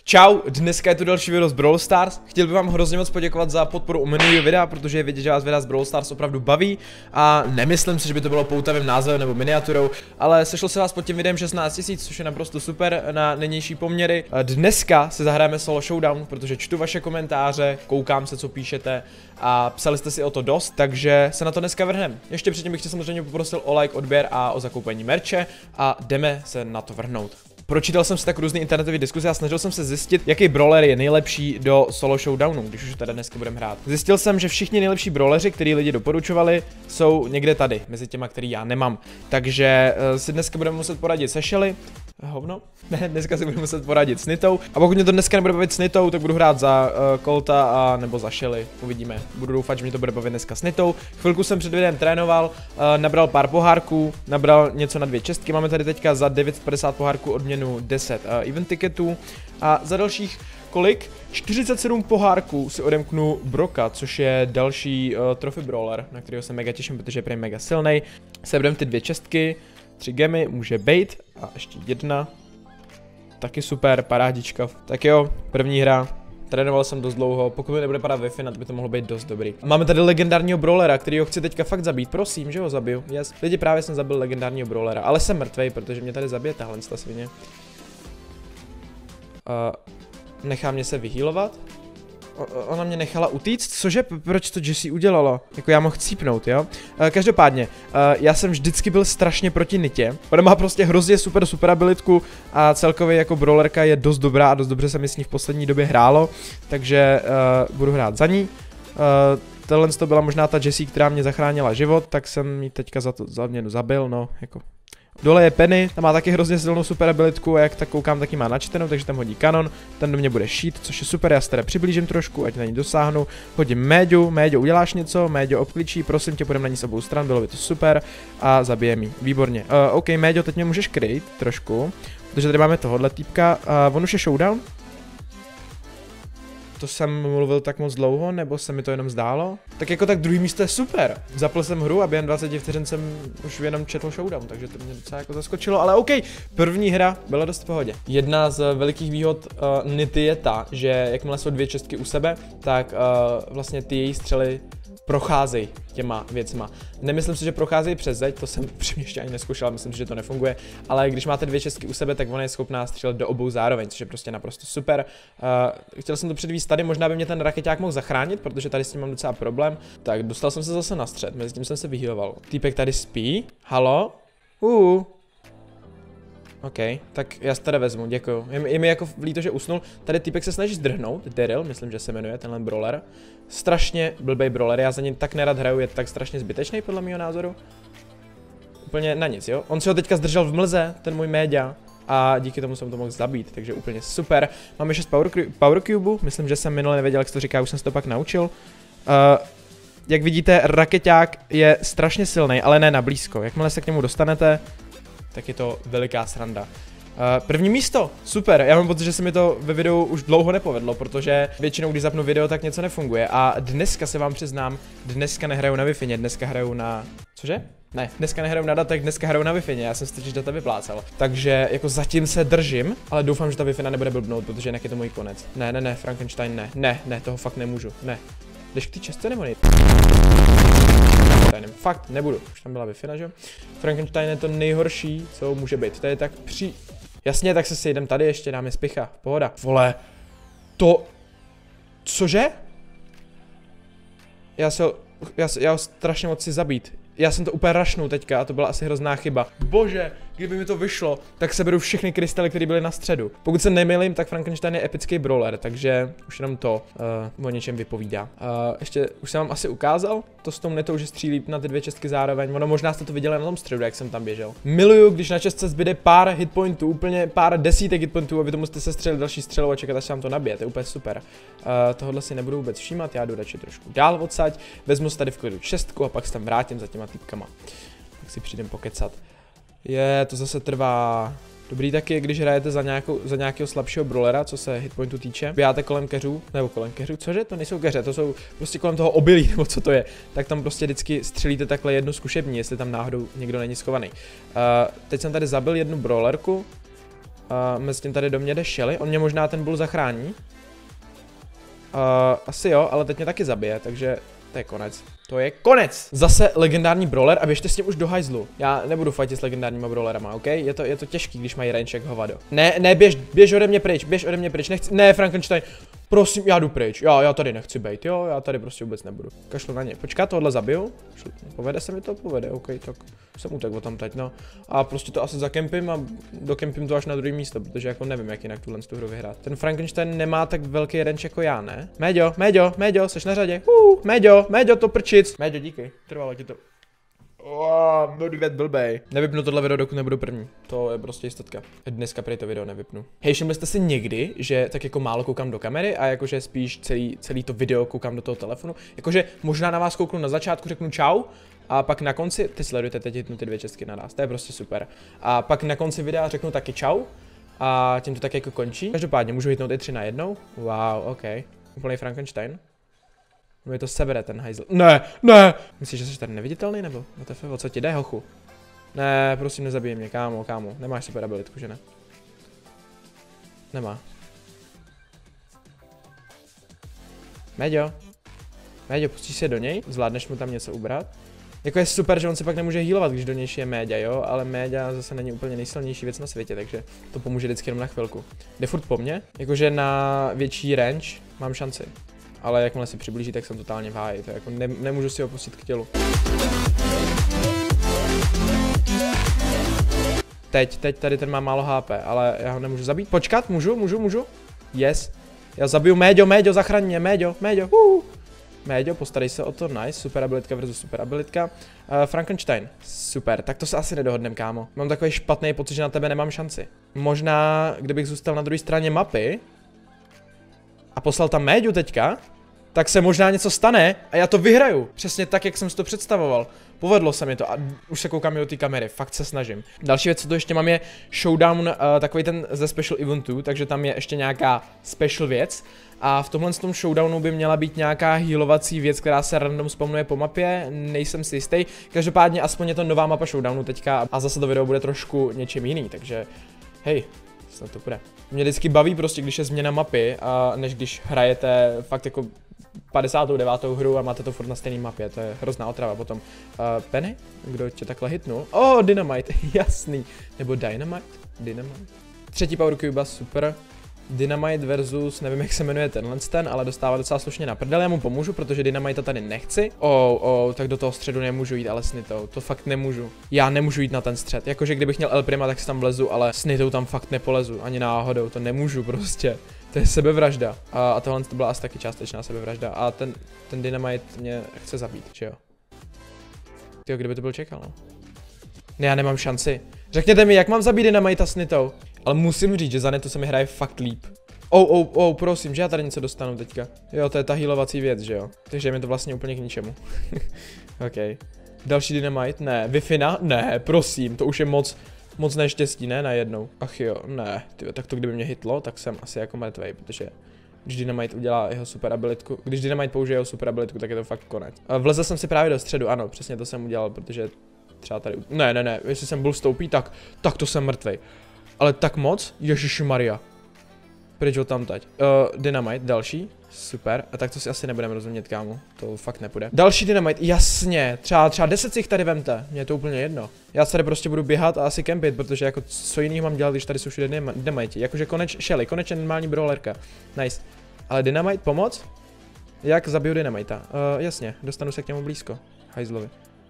Čau, dneska je tu další video z Brawl Stars. Chtěl bych vám hrozně moc poděkovat za podporu u minulého videa, protože je vidět, že vás videa z Brawl Stars opravdu baví. A nemyslím si, že by to bylo poutavým názvem nebo miniaturou, ale sešlo se vás pod tím videem 16 000, což je naprosto super na nynější poměry. Dneska si zahrajeme solo showdown, protože čtu vaše komentáře, koukám se, co píšete a psali jste si o to dost, takže se na to dneska vrhneme. Ještě předtím bych tě samozřejmě poprosil o like, odběr a o zakoupení merče a jdeme se na to vrhnout. Pročítal jsem si tak různý internetové diskuze a snažil jsem se zjistit, jaký brawler je nejlepší do solo showdownu, když už teda dneska budeme hrát. Zjistil jsem, že všichni nejlepší brawleři, který lidi doporučovali, jsou někde tady, mezi těma, který já nemám. Takže si dneska budeme muset poradit se Shelly. Hovno? Ne, dneska si budu muset poradit s Nitou. A pokud mě to dneska nebude bavit s Nitou, tak budu hrát za Colta a nebo za Shelly. Uvidíme. Budu doufat, že mě to bude bavit dneska s Nitou. Chvilku jsem před videem trénoval, nabral pár pohárků, nabral něco na 2 čestky. Máme tady teďka za 950 pohárků odměnu 10 event ticketů. A za dalších kolik? 47 pohárků si odemknu Broka, což je další trophy brawler, na kterého se mega těším, protože je prý mega silnej. Seberem ty 2 čestky. 3 gemy může být a ještě 1. Taky super, parádička. Tak jo, první hra. Trénoval jsem dost dlouho, pokud mi nebude padat Wi-Fi, by to mohlo být dost dobrý. Máme tady legendárního brawlera, který ho chci teďka fakt zabít, prosím, že ho zabiju. Yes. Lidi, právě jsem zabil legendárního brawlera, ale jsem mrtvej, protože mě tady zabije tahle svině. Nechá mě se vyhýlovat. Ona mě nechala utíct, cože, proč to Jessie udělala? Jako já mohl cípnout, jo? Každopádně, já jsem vždycky byl strašně proti Nitě. Ona má prostě hrozně super abilitku a celkově jako brawlerka je dost dobrá a dost dobře se mi s ní v poslední době hrálo, takže budu hrát za ní. Tohle to byla možná ta Jessie, která mě zachránila život, tak jsem ji teďka za mě zabil, no, jako. Dole je Penny, ta má taky hrozně silnou super abilitku a jak tak koukám, taky má načtenou, takže tam hodí kanon, ten do mě bude šít, což je super, já se teda přiblížím trošku, ať na ní dosáhnu, hodím Méďu, Méďo uděláš něco, Méďo obklíčí, prosím tě, půjdeme na ní s obou stran, bylo by to super a zabije mi, výborně. OK, Méďo, teď mě můžeš kryt trošku, protože tady máme tohohle týpka, on už je showdown? To jsem mluvil tak moc dlouho, nebo se mi to jenom zdálo? Tak jako tak druhý místo je super. Zapl jsem hru a během 20 vteřin jsem už jenom četl showdown, takže to mě docela jako zaskočilo, ale OK. První hra byla dost v pohodě. Jedna z velikých výhod Nity je ta, že jakmile jsou 2 čestky u sebe, tak vlastně ty její střely procházejí těma věcma. Nemyslím si, že procházejí přes zeď, to jsem přímě ještě ani neskoušel, myslím si, že to nefunguje, ale když máte 2 čestky u sebe, tak ona je schopná střílet do obou zároveň, což je prostě naprosto super. Chtěl jsem to předvíst tady, možná by mě ten rakeťák mohl zachránit, protože tady s tím mám docela problém. Tak dostal jsem se zase na střed, mezi tím jsem se vyhýloval. Týpek tady spí, halo? OK, tak já se tady vezmu, děkuju. Je mi jako líto, že usnul. Tady týpek se snaží zdrhnout, Daryl, myslím, že se jmenuje tenhle brawler. Strašně blbej brawler, já za ním tak nerad hraju, je tak strašně zbytečný podle mého názoru. Úplně na nic, jo? On si ho teďka zdržel v mlze, ten můj Méďa. A díky tomu jsem to mohl zabít, takže úplně super. Máme 6 power cubů, myslím, že jsem minule nevěděl, jak se to říká, už jsem se to pak naučil. Jak vidíte, rakeťák je strašně silný, ale ne na blízko. Jakmile se k němu dostanete, tak je to veliká sranda. První místo, super, já mám pocit, že se mi to ve videu už dlouho nepovedlo, protože většinou, když zapnu video, tak něco nefunguje. A dneska se vám přiznám, dneska nehraju na Wi-Fi, dneska hraju na... Cože? Ne, dneska nehraju na datech, dneska hraju na Wi-Fi, já jsem si totiž data vyplácal. Takže jako zatím se držím, ale doufám, že ta Wi-Fi nebude blbnout, protože jinak je to můj konec. Ne, Frankenstein ne, toho fakt nemůžu, ne. Jdeš k té čestce nebo nejde? Fakt, nebudu, už tam byla Wi-Fi, že? Frankenstein je to nejhorší, co může být, to je tak Jasně, tak se sejdem tady ještě, dáme spicha, pohoda. Vole, to... Cože? Já ho strašně moc chci zabít. Já jsem to úplně rašnul teďka a to byla asi hrozná chyba. Bože, kdyby mi to vyšlo, tak seberu všechny krystaly, které byly na středu. Pokud se nemýlím, tak Frankenstein je epický brawler, takže už jenom to o něčem vypovídá. Ještě už jsem vám asi ukázal to s tou Nitou, že střílí na ty 2 čestky zároveň. Ono možná jste to viděli na tom středu, jak jsem tam běžel. Miluju, když na čestce zbyde pár hitpointů, úplně pár desítek hitpointů a vy to musíte se střelit další střelou a čekat, až se vám to nabije. To je úplně super. Tohle si nebudu vůbec všímat, já jdu radši trošku dál odsaď, vezmu si tady v klidu čestku a pak se tam vrátím za těma týpkama. Tak si přijdem pokecat. To zase trvá. Dobrý taky, když hrajete za nějakého slabšího brawlera, co se hitpointu týče. Běháte kolem keřů, nebo kolem keřů, cože? To nejsou keře, to jsou prostě kolem toho obilí, nebo co to je. Tak tam prostě vždycky střelíte takhle jednu zkušební, jestli tam náhodou někdo není schovaný. Teď jsem tady zabil jednu brawlerku. Mezi tím tady do mě jde Shelly, on mě možná ten bull zachrání. Asi jo, ale teď mě taky zabije, takže to je konec. To je konec! Zase legendární brawler a běžte s tím už do hajzlu. Já nebudu fightit s legendárníma brawlerama, ok? Je to těžký, když mají range jak hovado. Ne, běž ode mě pryč, nechci, ne, Frankenstein. Prosím, já jdu pryč, já tady nechci bejt, jo, já tady prostě vůbec nebudu. Kašlu na ně, počkat, tohle zabiju. Povede se mi to? Povede, ok, tak jsem utekl tam teď, no. A prostě to asi zakempím a dokempím to až na druhé místo, protože jako nevím, jak jinak tuhle tu hru vyhrát. Ten Frankenstein nemá tak velký range jako já, ne? Méďo, seš na řadě. Méďo, to prčic. Méďo, díky, trvalo ti to. Budu vědět blbej. Nevypnu tohle video, dokud nebudu první. To je prostě jistotka. Dneska prý to video nevypnu. Hej, všimli jste si někdy, že tak jako málo koukám do kamery a jakože spíš celý to video koukám do toho telefonu. Jakože možná na vás kouknu na začátku, řeknu čau a pak na konci, ty sledujete teď hitnu ty 2 česky naraz, to je prostě super. A pak na konci videa řeknu taky čau a tím to tak jako končí. Každopádně můžu hitnout i 3 na jednou. Wow, ok. Úplný Frankenstein. Mě to sebere ten hajzl. Ne! Myslíš, že jsi tady neviditelný nebo? O co ti jde, hochu? Ne, prosím, nezabij mě, kámo. Nemáš super abilitku, že ne? Nemá. Méďo, pustíš se do něj? Zvládneš mu tam něco ubrat? Jako je super, že on se pak nemůže healovat, když do něj je Méďa, jo? Ale Méďa zase není úplně nejsilnější věc na světě, takže to pomůže vždycky jenom na chvilku. Jde furt po mně? Jakože na větší range mám šanci. Ale jakmile se přiblíží, tak jsem totálně v háji, to jako nemůžu si ho pustit k tělu. Teď tady ten má málo HP, ale já ho nemůžu zabít. Počkat, můžu? Yes. Já zabiju Méďo, zachraň mě, Méďo. Méďo, postarej se o to, nice, super abilitka versus super abilitka. Frankenstein, super, tak to se asi nedohodnem, kámo. Mám takový špatný pocit, že na tebe nemám šanci. Možná, kdybych zůstal na druhé straně mapy a poslal tam Méďu teďka, tak se možná něco stane a já to vyhraju. Přesně tak, jak jsem si to představoval. Povedlo se mi to a už se koukám i do té kamery, fakt se snažím. Další věc, co to ještě mám, je showdown, takový ten ze special eventu, takže tam je ještě nějaká special věc. A v tomhle tom showdownu by měla být nějaká healovací věc, která se random spawnuje po mapě, nejsem si jistý. Každopádně aspoň je to nová mapa showdownu teďka a zase to video bude trošku něčím jiný, takže hej, snad to půjde. Mě vždycky baví prostě, když je změna mapy, než když hrajete fakt jako 59. hru a máte to furt na stejné mapě, to je hrozná otrava. Potom Penny, kdo tě takhle hitnul? Dynamite, jasný. Nebo Dynamite? Třetí power cube, super. Dynamite versus, nevím jak se jmenuje ten, ale dostává docela slušně na prdel, já mu pomůžu, protože Dynamite tady nechci. Tak do toho středu nemůžu jít, ale s Nitou, to fakt nemůžu. Já nemůžu jít na ten střed, jakože kdybych měl El Prima, tak si tam vlezu, ale s Nitou tam fakt nepolezu, ani náhodou, to nemůžu prostě. To je sebevražda. A tohle to byla asi taky částečná sebevražda. A ten Dynamite mě chce zabít, že jo? Tyjo, kdyby to byl čekal, no. Ne, já nemám šanci. Řekněte mi, jak mám zabít Dynamita s Nitou? Ale musím říct, že za Nitu se mi hraje fakt líp. Prosím, že já tady něco dostanu teďka. Jo, to je ta healovací věc, že jo? Takže je mi to vlastně úplně k ničemu. OK. Další Dynamite? Ne. Wi-Fi? Ne, prosím, to už je moc neštěstí, ne? Najednou. Ach jo, ne. Tyjo, tak to kdyby mě hitlo, tak jsem asi jako mrtvej, protože když Dynamite udělá jeho super abilitku, když Dynamite použije jeho super abilitku, tak je to fakt konec. Vlezl jsem si právě do středu, ano, přesně to jsem udělal, protože třeba tady... Ne, jestli jsem bull stoupí, tak to jsem mrtvej. Ale tak moc? Ježišmarja. Pryč ho tam teď. Dynamite, další. Super. A tak to si asi nebudeme rozumět, kámo. To fakt nepůjde. Další Dynamite, jasně. Třeba 10 si jich tady vemte. Mně je to úplně jedno. Já tady prostě budu běhat a asi kempit, protože jako co jiného mám dělat, když tady jsou všude Dynamite. Jakože Shelly, konečně normální brawlerka. Nice. Ale Dynamite, pomoc? Jak zabiju Dynamita? Jasně, dostanu se k němu blízko. Hajzlovi.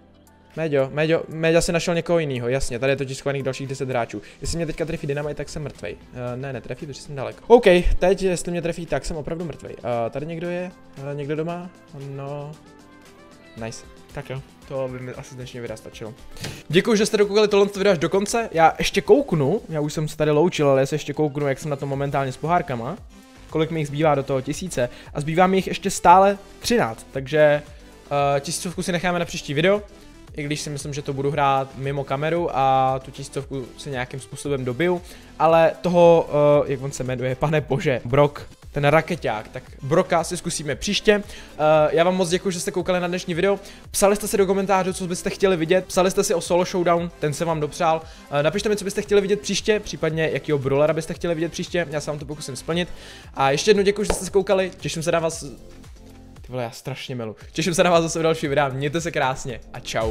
Méďa si našel někoho jiného, jasně, tady je totiž schovaných dalších 10 hráčů. Jestli mě teďka trefí Dynamite, tak jsem mrtvej. Ne, netrefí, protože jsem daleko. OK, teď, jestli mě trefí, tak jsem opravdu mrtvej. Tady někdo je? Někdo doma? No. Nice. Tak jo, to by mi asi z dnešního videa stačilo. Děkuji, že jste dokoukali tohle video až do konce. Já ještě kouknu, já už jsem se tady loučil, ale já se ještě kouknu, jak jsem na tom momentálně s pohárkama. Kolik mi jich zbývá do toho 1000 a zbývá mi jich ještě stále 13, takže 1000 si necháme na příští video. I když si myslím, že to budu hrát mimo kameru a tu 1000 si nějakým způsobem dobiju, ale toho, jak on se jmenuje, pane bože, Brock, ten rakeťák, tak Broka si zkusíme příště. Já vám moc děkuji, že jste koukali na dnešní video. Psali jste si do komentářů, co byste chtěli vidět, psali jste si o solo showdown, ten jsem vám dopřál. Napište mi, co byste chtěli vidět příště, případně jakýho brawlera byste chtěli vidět příště, já se vám to pokusím splnit. A ještě jednou děkuji, že jste se koukali, těším se na vás. Ty vole, já strašně milu. Těším se na vás zase v další videa, mějte se krásně a čau.